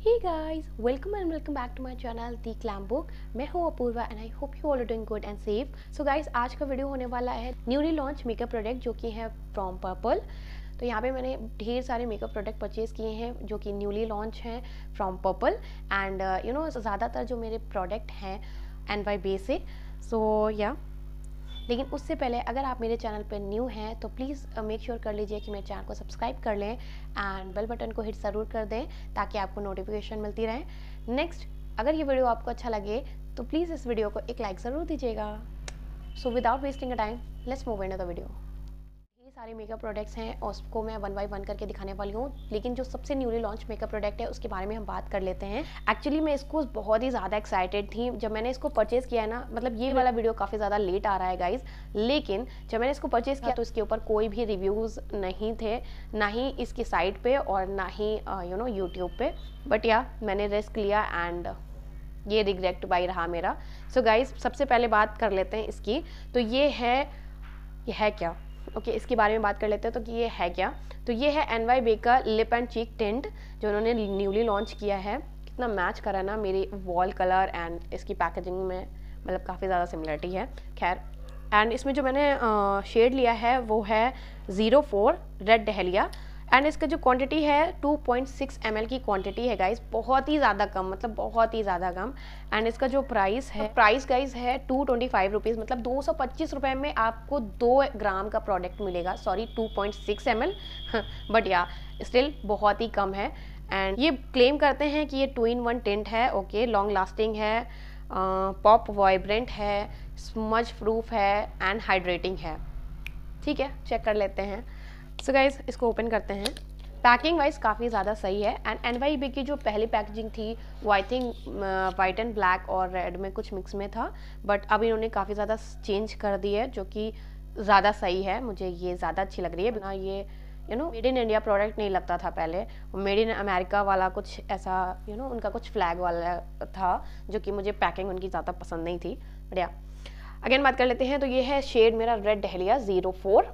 Hey guys, welcome and welcome back to my channel The Glam Book। मैं हूँ Apurva and I hope you all are doing good and safe. So guys, आज का video होने वाला है newly launch makeup product जो कि है फ्रॉम पर्पल। तो यहाँ पे मैंने ढेर सारे मेकअप प्रोडक्ट परचेज किए हैं जो कि न्यूली लॉन्च हैं फ्रॉम पर्पल एंड ज़्यादातर जो मेरे प्रोडक्ट हैं NY बे से। सो या लेकिन उससे पहले अगर आप मेरे चैनल पर न्यू हैं तो प्लीज़ मेक श्योर कर लीजिए कि मेरे चैनल को सब्सक्राइब कर लें एंड बेल बटन को हिट ज़रूर कर दें ताकि आपको नोटिफिकेशन मिलती रहे। नेक्स्ट, अगर ये वीडियो आपको अच्छा लगे तो प्लीज़ इस वीडियो को एक लाइक ज़रूर दीजिएगा। So without wasting a time let's move into the video. ये सारे मेकअप प्रोडक्ट्स हैं और उसको मैं वन बाय वन करके दिखाने वाली हूँ, लेकिन जो सबसे न्यूली लॉन्च मेकअप प्रोडक्ट है उसके बारे में हम बात कर लेते हैं। एक्चुअली मैं इसको बहुत ही ज़्यादा एक्साइटेड थी जब मैंने इसको परचेज़ किया है ना। मतलब ये वाला वीडियो काफ़ी ज़्यादा लेट आ रहा है गाइज, लेकिन जब मैंने इसको परचेज़ किया तो इसके ऊपर कोई भी रिव्यूज़ नहीं थे, ना ही इसकी साइट पे और ना ही यूट्यूब पे। बट या मैंने रिस्क लिया एंड ये रिग्रेट बाई रहा मेरा। सो गाइज, सबसे पहले बात कर लेते हैं इसकी। तो ये है क्या ओके इसके बारे में बात कर लेते हैं। तो ये है क्या? तो ये है NY बे का लिप एंड चीक टिंट जो उन्होंने न्यूली लॉन्च किया है। कितना मैच करा ना मेरी वॉल कलर एंड इसकी पैकेजिंग में, मतलब काफ़ी ज़्यादा सिमिलरिटी है। खैर, एंड इसमें जो मैंने शेड लिया है वो है 04 रेड डहलिया एंड इसका जो क्वांटिटी है 2.6 ml की क्वांटिटी है गाइस। बहुत ही ज़्यादा कम, मतलब बहुत ही ज़्यादा कम। एंड इसका जो प्राइस गाइस है 225 रुपीज़, मतलब 225 रुपये में आपको 2 ग्राम का प्रोडक्ट मिलेगा। Sorry 2.6 ml but ya still बहुत ही कम है। एंड ये क्लेम करते हैं कि ये 2-in-1 टिंट है। ओके, लॉन्ग लास्टिंग है, पॉप वाइब्रेंट है, स्मज प्रूफ है एंड हाइड्रेटिंग है। ठीक है, चेक कर लेते हैं। सो गाइज, इसको ओपन करते हैं। पैकिंग वाइज काफ़ी ज़्यादा सही है एंड NY बे की जो पहली पैकेजिंग थी वो I think white and black और रेड में कुछ मिक्स में था, बट अब इन्होंने काफ़ी ज़्यादा चेंज कर दी है जो कि ज़्यादा सही है। मुझे ये ज़्यादा अच्छी लग रही है। बिना ये मेड इन इंडिया प्रोडक्ट नहीं लगता था पहले, मेड इन अमेरिका वाला कुछ ऐसा उनका कुछ फ्लैग वाला था जो कि मुझे पैकिंग उनकी ज़्यादा पसंद नहीं थी। बढ़िया, अगेन बात कर लेते हैं। तो ये है शेड मेरा रेड डहलिया 04।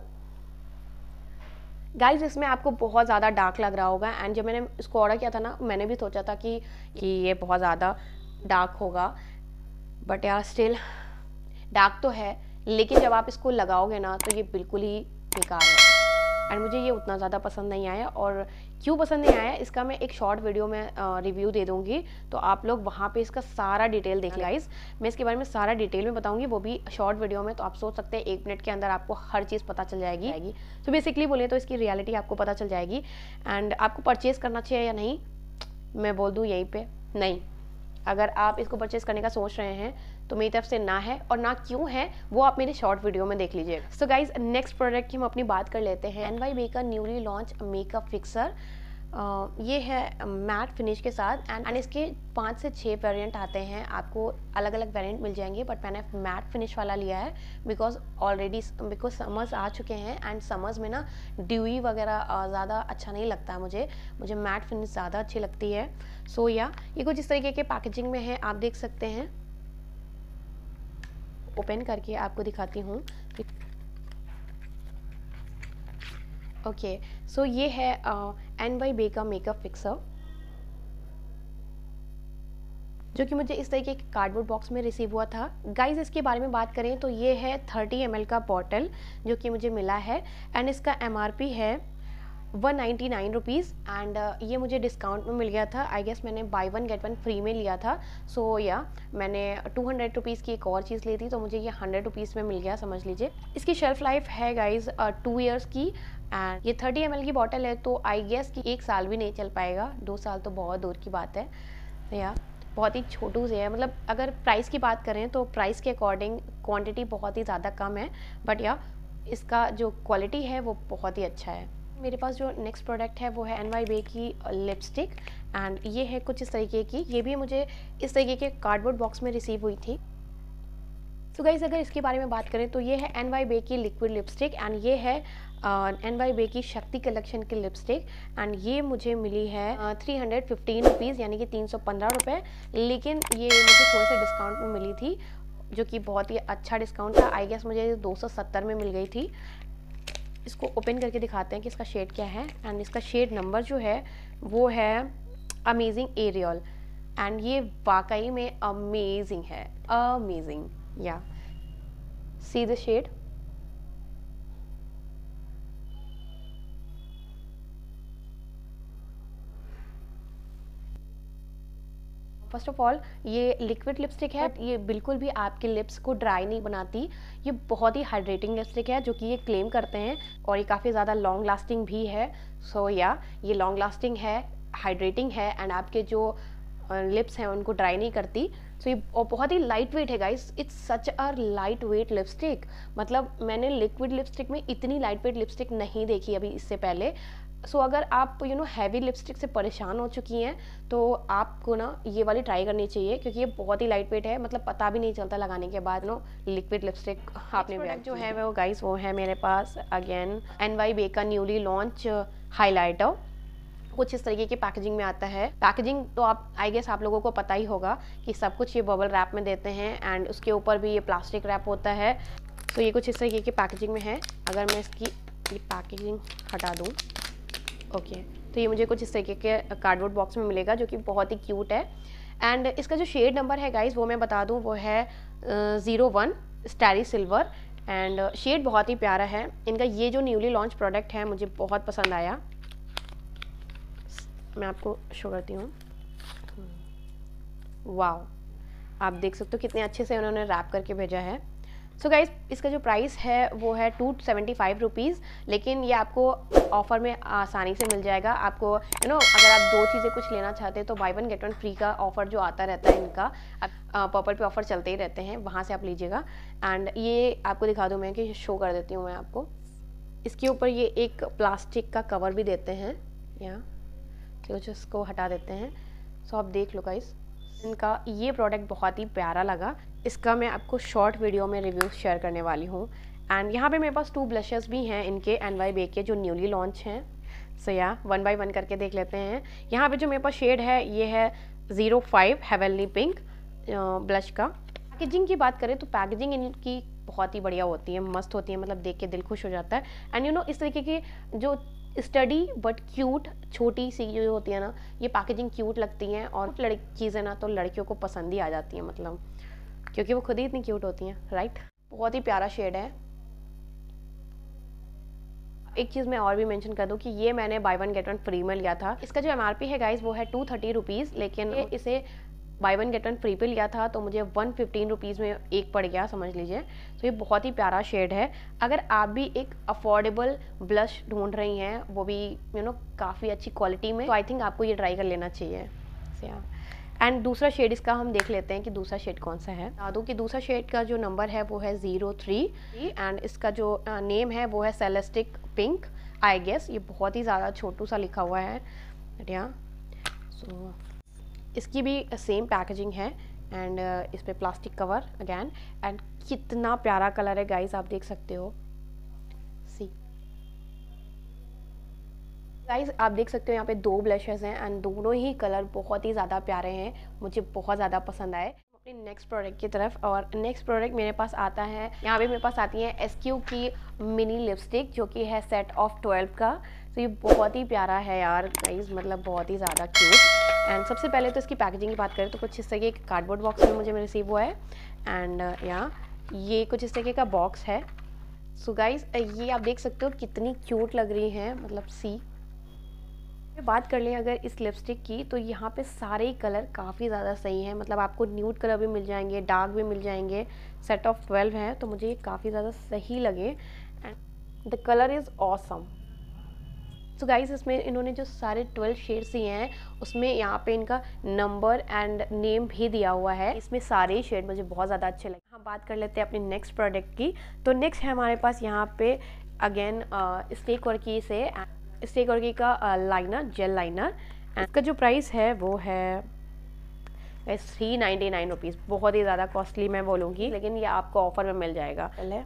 गाइज, इसमें आपको बहुत ज़्यादा डार्क लग रहा होगा एंड जब मैंने इसको ऑर्डर किया था ना, मैंने भी सोचा था कि ये बहुत ज़्यादा डार्क होगा, बट यार स्टिल डार्क तो है, लेकिन जब आप इसको लगाओगे ना तो ये बिल्कुल ही बेकार है एंड मुझे ये उतना ज़्यादा पसंद नहीं आया। और क्यों पसंद नहीं आया इसका मैं एक शॉर्ट वीडियो में रिव्यू दे दूँगी, तो आप लोग वहाँ पे इसका सारा डिटेल देख गाइस। मैं इसके बारे में सारा डिटेल में बताऊँगी, वो भी शॉर्ट वीडियो में। तो आप सोच सकते हैं 1 मिनट के अंदर आपको हर चीज़ पता चल जाएगी। तो बेसिकली बोले तो इसकी रियलिटी आपको पता चल जाएगी। एंड आपको परचेज़ करना चाहिए या नहीं, मैं बोल दूँ यहीं पर नहीं। अगर आप इसको परचेज़ करने का सोच रहे हैं तो मेरी तरफ से ना है, और ना क्यों है वो आप मेरे शॉर्ट वीडियो में देख लीजिएगा। सो गाइज, नेक्स्ट प्रोडक्ट की हम अपनी बात कर लेते हैं। NY बे का न्यूली लॉन्च मेकअप फिक्सर। ये है मैट फिनिश के साथ एंड इसके 5 से 6 वेरिएंट आते हैं। आपको अलग अलग वेरिएंट मिल जाएंगे, बट मैंने मैट फिनिश वाला लिया है बिकॉज समर्स आ चुके हैं एंड समर्स में ना ड्यूई वगैरह ज़्यादा अच्छा नहीं लगता है मुझे मैट फिनिश ज़्यादा अच्छी लगती है। सो या ये कुछ इस तरीके के पैकेजिंग में है, आप देख सकते हैं। ओपन करके आपको दिखाती हूँ। ओके, सो ये है NY बे का मेकअप फिक्सर जो कि मुझे इस तरीके के कार्डबोर्ड बॉक्स में रिसीव हुआ था। गाइज, इसके बारे में बात करें तो ये है 30 ml का बॉटल जो कि मुझे मिला है एंड इसका MRP है 199 रुपीज़ एंड ये मुझे डिस्काउंट में मिल गया था। आई गेस मैंने बाय 1 गेट 1 फ्री में लिया था। सो या मैंने 200 रुपीज़ की एक और चीज़ ली थी तो मुझे ये 100 रुपीज़ में मिल गया, समझ लीजिए। इसकी शेल्फ लाइफ है गाइज 2 ईयर्स की एंड ये 30 ml की बॉटल है तो आई गेस कि 1 साल भी नहीं चल पाएगा। 2 साल तो बहुत दूर की बात है। या बहुत ही छोटू से है, मतलब अगर प्राइस की बात करें तो प्राइस के अकॉर्डिंग क्वांटिटी बहुत ही ज़्यादा कम है, बट या इसका जो क्वालिटी है वो बहुत ही अच्छा है। मेरे पास जो नेक्स्ट प्रोडक्ट है वो है NY बे की लिपस्टिक एंड ये है कुछ इस तरीके की। ये भी मुझे इस तरीके के कार्डबोर्ड बॉक्स में रिसीव हुई थी। सो गाइस, अगर इसके बारे में बात करें तो ये है NY बे की लिक्विड लिपस्टिक एंड ये है NY बे की शक्ति कलेक्शन की लिपस्टिक एंड ये मुझे मिली है 315 रुपीज़, यानी कि 315 रुपये। लेकिन ये मुझे थोड़े से डिस्काउंट में मिली थी जो कि बहुत ही अच्छा डिस्काउंट था। आई गेस मुझे 270 में मिल गई थी। इसको ओपन करके दिखाते हैं कि इसका शेड क्या है एंड इसका शेड नंबर जो है वो है अमेजिंग एरियल, एंड ये वाकई में अमेजिंग है, amazing. Ya see the shade. First of all ये लिक्विड लिपस्टिक है, ये बिल्कुल भी आपके लिप्स को ड्राई नहीं बनाती। ये बहुत ही हाइड्रेटिंग लिपस्टिक है जो कि ये क्लेम करते हैं, और ये काफ़ी ज़्यादा लॉन्ग लास्टिंग भी है। सो या ये लॉन्ग लास्टिंग है, हाइड्रेटिंग है, एंड आपके जो लिप्स हैं उनको ड्राई नहीं करती। सो ये और बहुत ही लाइट वेट है guys, it's such a light weight lipstick. मतलब मैंने लिक्विड लिपस्टिक में इतनी लाइट वेट लिपस्टिक नहीं देखी अभी इससे पहले। सो अगर आप हैवी लिपस्टिक से परेशान हो चुकी हैं तो आपको ना ये वाली ट्राई करनी चाहिए, क्योंकि ये बहुत ही लाइट वेट है, मतलब पता भी नहीं चलता लगाने के बाद लिक्विड लिपस्टिक आपने प्रोडक्ट जो है वो गाइस वो है मेरे पास अगेन NYBE का न्यूली लॉन्च हाइलाइटर। कुछ इस तरीके की पैकेजिंग में आता है। पैकेजिंग तो आप आई गेस आप लोगों को पता ही होगा कि सब कुछ ये बबल रैप में देते हैं, एंड उसके ऊपर भी ये प्लास्टिक रैप होता है। तो ये कुछ इस तरीके की पैकेजिंग में है। अगर मैं इसकी ये पैकेजिंग हटा दूँ, ओके, तो ये मुझे कुछ इस तरीके के कार्डबोर्ड बॉक्स में मिलेगा जो कि बहुत ही क्यूट है। एंड इसका जो शेड नंबर है गाइस वो मैं बता दूं, वो है 01 स्टारी सिल्वर, एंड शेड बहुत ही प्यारा है। इनका ये जो न्यूली लॉन्च प्रोडक्ट है मुझे बहुत पसंद आया। मैं आपको शो करती हूँ। वाओ, आप देख सकते हो कितने अच्छे से उन्होंने रैप करके भेजा है। सो गाइज इसका जो प्राइस है वो है 275 रुपीज़, लेकिन ये आपको ऑफ़र में आसानी से मिल जाएगा। आपको अगर आप दो चीज़ें कुछ लेना चाहते हैं तो buy one get one free का ऑफ़र जो आता रहता है इनका, पर्पल पे ऑफ़र चलते ही रहते हैं, वहाँ से आप लीजिएगा। एंड ये आपको दिखा दूँ मैं कि शो कर देती हूँ मैं आपको। इसके ऊपर ये एक प्लास्टिक का कवर भी देते हैं यहाँ, तो इसको हटा देते हैं। सो आप देख लो गाइस, इनका ये प्रोडक्ट बहुत ही प्यारा लगा। इसका मैं आपको शॉर्ट वीडियो में रिव्यूज़ शेयर करने वाली हूँ। एंड यहाँ पे मेरे पास 2 ब्लशेस भी हैं इनके NYBE के जो न्यूली लॉन्च हैं। सो या 1 बाय 1 करके देख लेते हैं। यहाँ पे जो मेरे पास शेड है ये है 05 हेवनली पिंक ब्लश का। पैकेजिंग की बात करें तो पैकेजिंग इनकी बहुत ही बढ़िया होती है, मस्त होती है, मतलब देख के दिल खुश हो जाता है। एंड इस तरीके की जो स्टडी बट क्यूट छोटी सी जो होती है ना, ये पैकेजिंग क्यूट लगती हैं, और चीज़ें ना तो लड़कियों को पसंद ही आ जाती हैं, मतलब क्योंकि वो खुद ही इतनी क्यूट होती हैं, राइट। बहुत ही प्यारा शेड है। एक चीज़ मैं और भी मेंशन कर दूं कि ये मैंने buy one get one free में लिया था। इसका जो MRP है गाइज वो है 230 रुपीज़, लेकिन इसे buy one get one free पे लिया था तो मुझे 115 रुपीज़ में एक पड़ गया, समझ लीजिए। तो ये बहुत ही प्यारा शेड है। अगर आप भी एक अफोर्डेबल ब्लश ढूंढ रही हैं, वो भी काफ़ी अच्छी क्वालिटी में, तो आई थिंक आपको ये ट्राई कर लेना चाहिए। एंड दूसरा शेड इसका हम देख लेते हैं कि दूसरा शेड कौन सा है। बता दूँ कि दूसरा शेड का जो नंबर है वो है 03, एंड इसका जो नेम है वो है सेलेस्टिक पिंक, आई गेस। ये बहुत ही ज़्यादा छोटू सा लिखा हुआ है यहाँ। सो इसकी भी सेम पैकेजिंग है, एंड इस पर प्लास्टिक कवर अगैन। एंड कितना प्यारा कलर है गाइस, आप देख सकते हो। सी गाइस आप देख सकते हो यहाँ पे 2 ब्लशेस हैं, एंड दोनों ही कलर बहुत ही ज़्यादा प्यारे हैं, मुझे बहुत ज़्यादा पसंद आए। अपने नेक्स्ट प्रोडक्ट की तरफ, और नेक्स्ट प्रोडक्ट मेरे पास आता है, यहाँ पे मेरे पास आती है SQ की मिनी लिपस्टिक जो कि है सेट ऑफ 12 का। तो ये बहुत ही प्यारा है यार गाइस, मतलब बहुत ही ज़्यादा क्यूट। एंड सबसे पहले तो इसकी पैकेजिंग की बात करें तो कुछ इस तरीके के कार्डबोर्ड बॉक्स में मुझे रिसीव हुआ है, एंड यहाँ ये कुछ इस तरीके का बॉक्स है। सो गाइस ये आप देख सकते हो कितनी क्यूट लग रही हैं, मतलब सी। बात कर लें अगर इस लिपस्टिक की, तो यहाँ पे सारे ही कलर काफ़ी ज़्यादा सही हैं, मतलब आपको न्यूड कलर भी मिल जाएंगे, डार्क भी मिल जाएंगे। सेट ऑफ 12 है तो मुझे ये काफ़ी ज़्यादा सही लगे, and the colour is awesome. So guys इसमें इन्होंने जो सारे 12 शेड्स दिए हैं उसमें यहाँ पे इनका नंबर एंड नेम भी दिया हुआ है। इसमें सारे ही शेड मुझे बहुत ज़्यादा अच्छे लगे। हम बात कर लेते हैं अपने नेक्स्ट प्रोडक्ट की। तो नेक्स्ट है हमारे पास यहाँ पे अगेन स्टेक वर्की से स्टेक वर्की का लाइनर, जेल लाइनर। इसका जो प्राइस है वो है 399 रुपीज़। बहुत ही ज़्यादा कॉस्टली मैं बोलूँगी, लेकिन ये आपको ऑफर में मिल जाएगा। पहले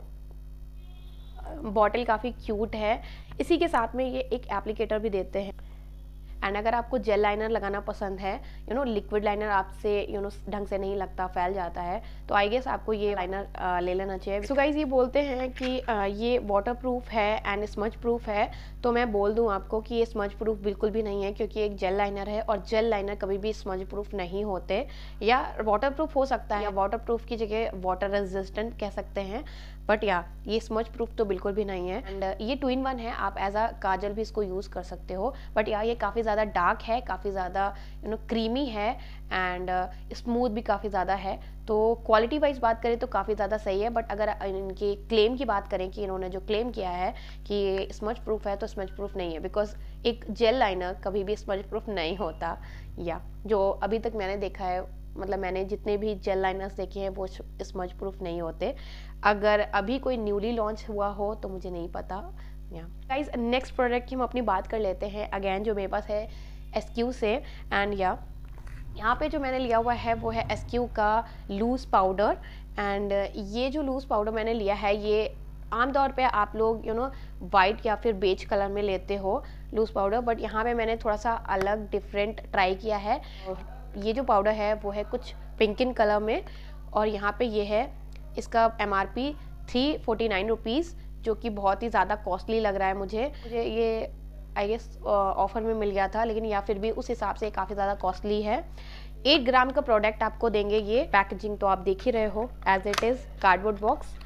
बॉटल काफ़ी क्यूट है, इसी के साथ में ये एक एप्लीकेटर भी देते हैं। एंड अगर आपको जेल लाइनर लगाना पसंद है, लिक्विड लाइनर आपसे ढंग से नहीं लगता, फैल जाता है, तो आई गेस आपको ये लाइनर ले लेना चाहिए। सो गाइज ये बोलते हैं कि ये वाटर प्रूफ है एंड स्मज प्रूफ है, तो मैं बोल दूं आपको कि ये स्मज प्रूफ बिल्कुल भी नहीं है, क्योंकि एक जेल लाइनर है और जेल लाइनर कभी भी स्मज प्रूफ नहीं होते। या वाटर प्रूफ हो सकता है, या वाटर प्रूफ की जगह वाटर रेजिस्टेंट कह सकते हैं, बट या ये स्मज प्रूफ तो बिल्कुल भी नहीं है। एंड ये 2-in-1 है, आप एज अ काजल भी इसको यूज़ कर सकते हो। बट या ये काफ़ी ज़्यादा डार्क है, काफ़ी ज़्यादा क्रीमी है एंड स्मूथ भी काफ़ी ज़्यादा है। तो क्वालिटी वाइज बात करें तो काफ़ी ज़्यादा सही है, बट अगर इनके क्लेम की बात करें कि इन्होंने जो क्लेम किया है कि ये स्मज प्रूफ है, तो स्मज प्रूफ नहीं है, बिकॉज एक जेल लाइनर कभी भी स्मज प्रूफ नहीं होता। या जो अभी तक मैंने देखा है, मतलब मैंने जितने भी जेल लाइनर्स देखे हैं वो स्मज प्रूफ नहीं होते। अगर अभी कोई न्यूली लॉन्च हुआ हो तो मुझे नहीं पता। गाइस नेक्स्ट प्रोडक्ट की हम अपनी बात कर लेते हैं, अगेन जो मेरे पास है SQ से। एंड यहाँ पे जो मैंने लिया हुआ है वो है SQ का लूज़ पाउडर। एंड ये जो लूज़ पाउडर मैंने लिया है, ये आमतौर पे आप लोग वाइट या फिर बेज कलर में लेते हो लूज़ पाउडर, बट यहाँ पे मैंने थोड़ा सा अलग डिफरेंट ट्राई किया है। ये जो पाउडर है वो है कुछ पिंकिन कलर में, और यहाँ पे ये है, इसका MRP 349 रुपीज़, जो कि बहुत ही ज़्यादा कॉस्टली लग रहा है मुझे ये आई गेस ऑफर में मिल गया था, लेकिन या फिर भी उस हिसाब से काफ़ी ज़्यादा कॉस्टली है। 8 ग्राम का प्रोडक्ट आपको देंगे ये। पैकेजिंग तो आप देख ही रहे हो, as it is cardboard box.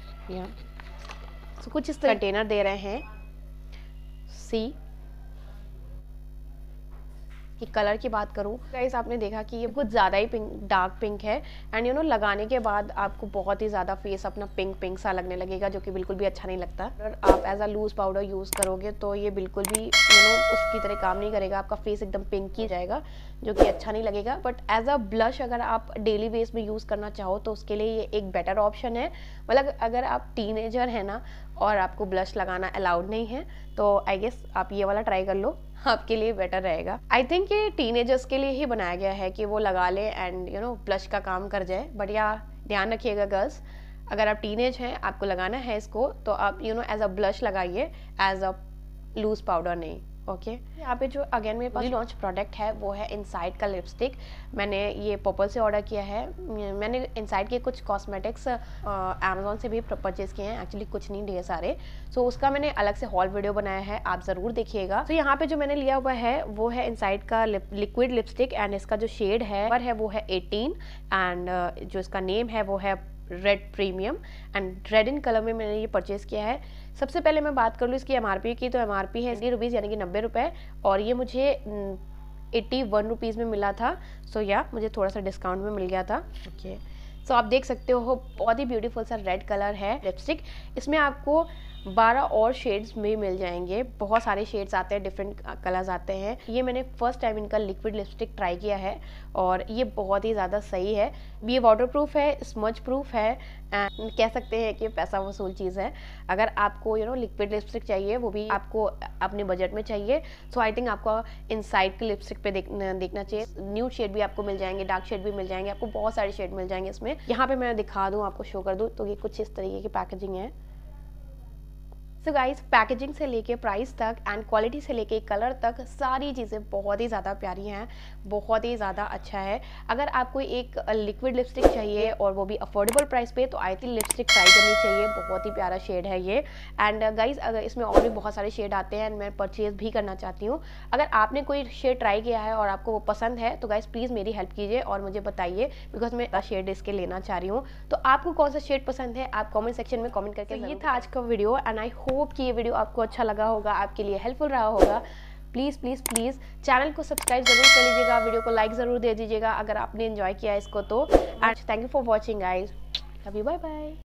So कुछ इस तरह कंटेनर दे रहे हैं। सी कि कलर की बात करूँ गाइस, आपने देखा कि ये कुछ ज़्यादा ही डार्क पिंक है, एंड लगाने के बाद आपको बहुत ही ज़्यादा फेस अपना पिंक सा लगने लगेगा, जो कि बिल्कुल भी अच्छा नहीं लगता। अगर आप as a loose powder use करोगे तो ये बिल्कुल भी उसकी तरह काम नहीं करेगा, आपका फेस एकदम पिंक ही जाएगा, जो कि अच्छा नहीं लगेगा। बट एज अ ब्लश अगर आप डेली बेस में यूज़ करना चाहो तो उसके लिए ये एक बेटर ऑप्शन है। मतलब अगर आप टीनेजर है ना और आपको ब्लश लगाना अलाउड नहीं है, तो आई गेस आप ये वाला ट्राई कर लो, आपके लिए बेटर रहेगा। आई थिंक ये टीनेजर्स के लिए ही बनाया गया है कि वो लगा ले एंड ब्लश का काम कर जाए। बट या ध्यान रखिएगा गर्ल्स, अगर आप टीनेज हैं, आपको लगाना है इसको, तो आप एज अ ब्लश लगाइए, एज अ लूज पाउडर नहीं। ओके यहाँ पे जो अगेन मेरे पास लॉन्च प्रोडक्ट है वो है इनसाइड का लिपस्टिक। मैंने ये पर्पल से ऑर्डर किया है। मैंने इनसाइड के कुछ कॉस्मेटिक्स अमेजोन से भी परचेज किए हैं, एक्चुअली कुछ नहीं, ढेर सारे। सो उसका मैंने अलग से हॉल वीडियो बनाया है, आप ज़रूर देखिएगा। तो यहाँ पे जो मैंने लिया हुआ है वो है इनसाइड का लिक्विड लिपस्टिक, एंड इसका जो शेड है वो है 18, एंड जो इसका नेम है वो है red premium, and red in colour में मैंने ये परचेज़ किया है। सबसे पहले मैं बात कर लूँ इसकी MRP की, तो MRP है 80 रुपीज़ यानी कि 90 रुपये, और ये मुझे 81 रुपीज़ में मिला था। सो या मुझे थोड़ा सा डिस्काउंट में मिल गया था। ओके सो आप देख सकते हो बहुत ही ब्यूटीफुल सा रेड कलर है लिपस्टिक। इसमें आपको 12 और शेड्स में मिल जाएंगे, बहुत सारे शेड्स आते हैं, डिफरेंट कलर्स आते हैं। ये मैंने फर्स्ट टाइम इनका लिक्विड लिपस्टिक ट्राई किया है और ये बहुत ही ज़्यादा सही है। ये वाटर प्रूफ है, स्मज प्रूफ है, एंड कह सकते हैं कि पैसा वसूल चीज़ है। अगर आपको लिक्विड लिपस्टिक चाहिए, वो भी आपको अपने बजट में चाहिए, सो आई थिंक आपको इनसाइड के लिपस्टिक पे देखना चाहिए। न्यूड शेड भी आपको मिल जाएंगे, डार्क शेड भी मिल जाएंगे, आपको बहुत सारे शेड मिल जाएंगे इसमें। यहाँ पे मैं दिखा दूँ, आपको शो कर दूँ, तो ये कुछ इस तरीके की पैकेजिंग है। सो गाइस पैकेजिंग से लेके प्राइस तक एंड क्वालिटी से लेके कलर तक सारी चीज़ें बहुत ही ज़्यादा प्यारी हैं, बहुत ही ज़्यादा अच्छा है। अगर आपको एक लिक्विड लिपस्टिक चाहिए और वो भी अफोर्डेबल प्राइस पे, तो आई थिंक लिपस्टिक ट्राई करनी चाहिए। बहुत ही प्यारा शेड है ये। एंड गाइस अगर इसमें और भी बहुत सारे शेड आते हैं एंड मैं परचेज़ भी करना चाहती हूँ। अगर आपने कोई शेड ट्राई किया है और आपको वो पसंद है तो गाइस प्लीज़ मेरी हेल्प कीजिए और मुझे बताइए, बिकॉज मैं शेड इसके लेना चाह रही हूँ। तो आपको कौन सा शेड पसंद है आप कमेंट सेक्शन में कमेंट करके। ये था आज का वीडियो एंड आई होप कि ये वीडियो आपको अच्छा लगा होगा, आपके लिए हेल्पफुल रहा होगा। प्लीज़ प्लीज़ प्लीज़ चैनल को सब्सक्राइब जरूर कर लीजिएगा, वीडियो को लाइक ज़रूर दे दीजिएगा अगर आपने एंजॉय किया इसको तो। And thank you for watching guys, love you, bye bye.